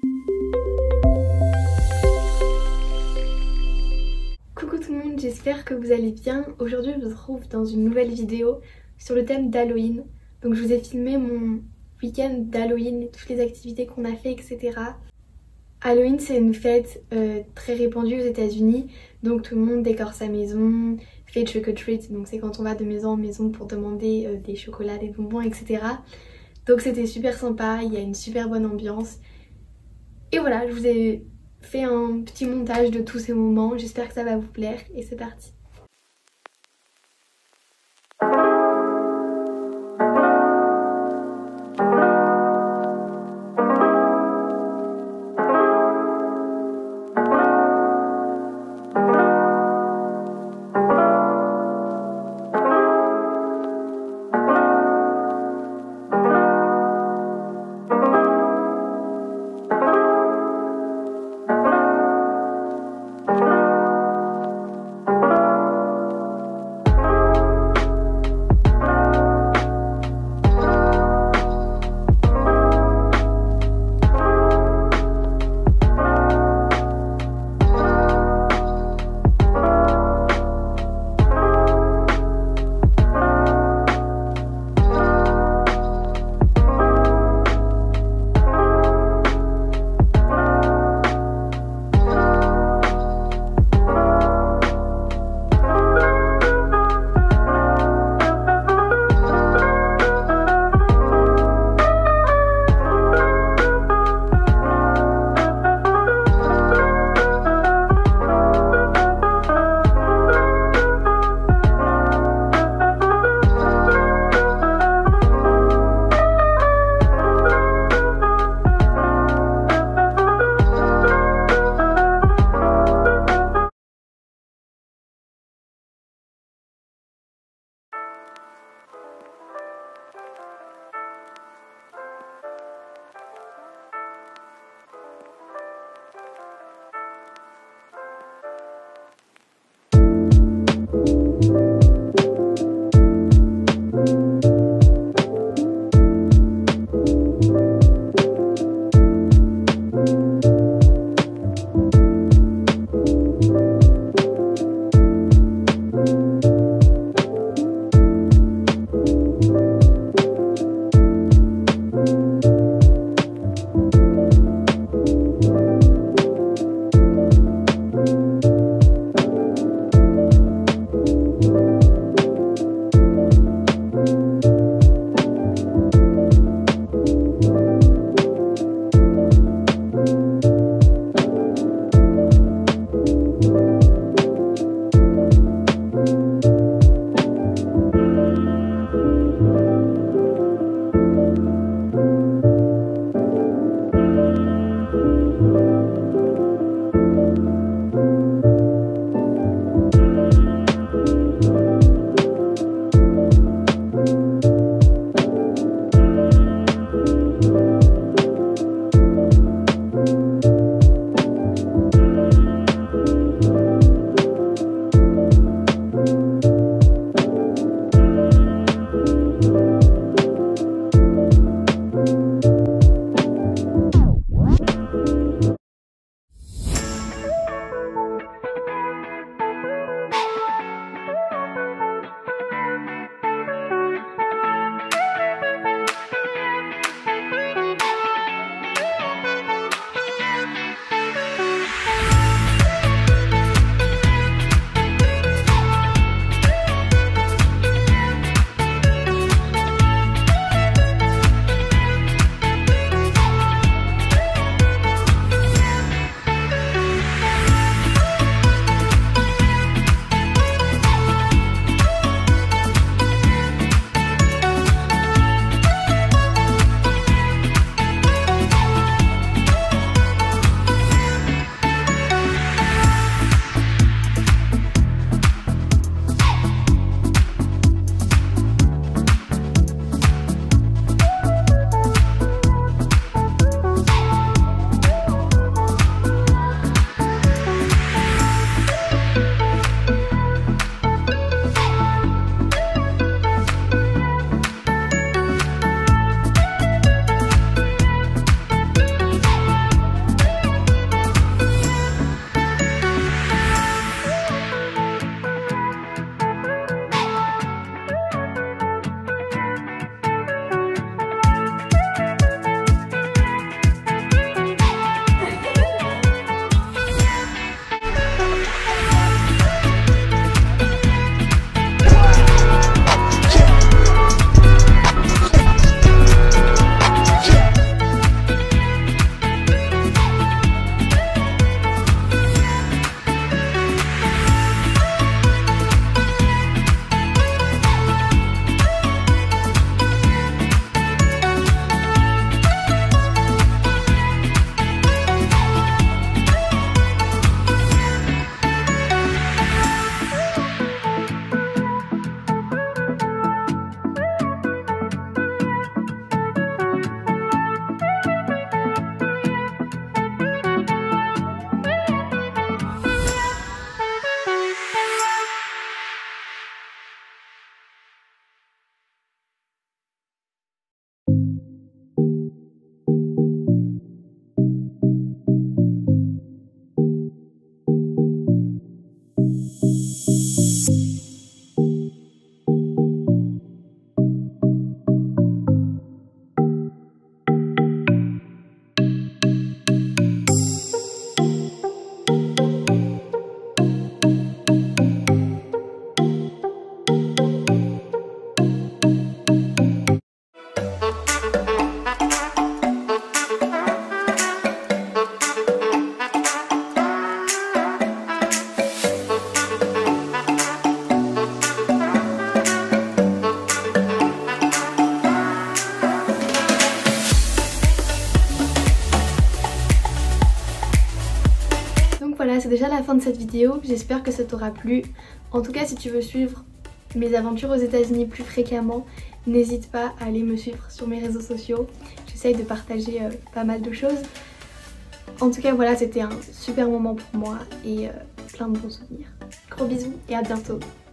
Coucou tout le monde, j'espère que vous allez bien. Aujourd'hui je vous retrouve dans une nouvelle vidéo sur le thème d'Halloween. Donc je vous ai filmé mon week-end d'Halloween, toutes les activités qu'on a fait, etc. Halloween c'est une fête très répandue aux États-Unis, donc tout le monde décore sa maison, fait trick or treat, donc c'est quand on va de maison en maison pour demander des chocolats, des bonbons, etc. Donc c'était super sympa, il y a une super bonne ambiance. Et voilà, je vous ai fait un petit montage de tous ces moments, j'espère que ça va vous plaire et c'est parti. Voilà, c'est déjà la fin de cette vidéo, j'espère que ça t'aura plu. En tout cas, si tu veux suivre mes aventures aux États-Unis plus fréquemment, n'hésite pas à aller me suivre sur mes réseaux sociaux. J'essaye de partager pas mal de choses. En tout cas, voilà, c'était un super moment pour moi et plein de bons souvenirs. Gros bisous et à bientôt.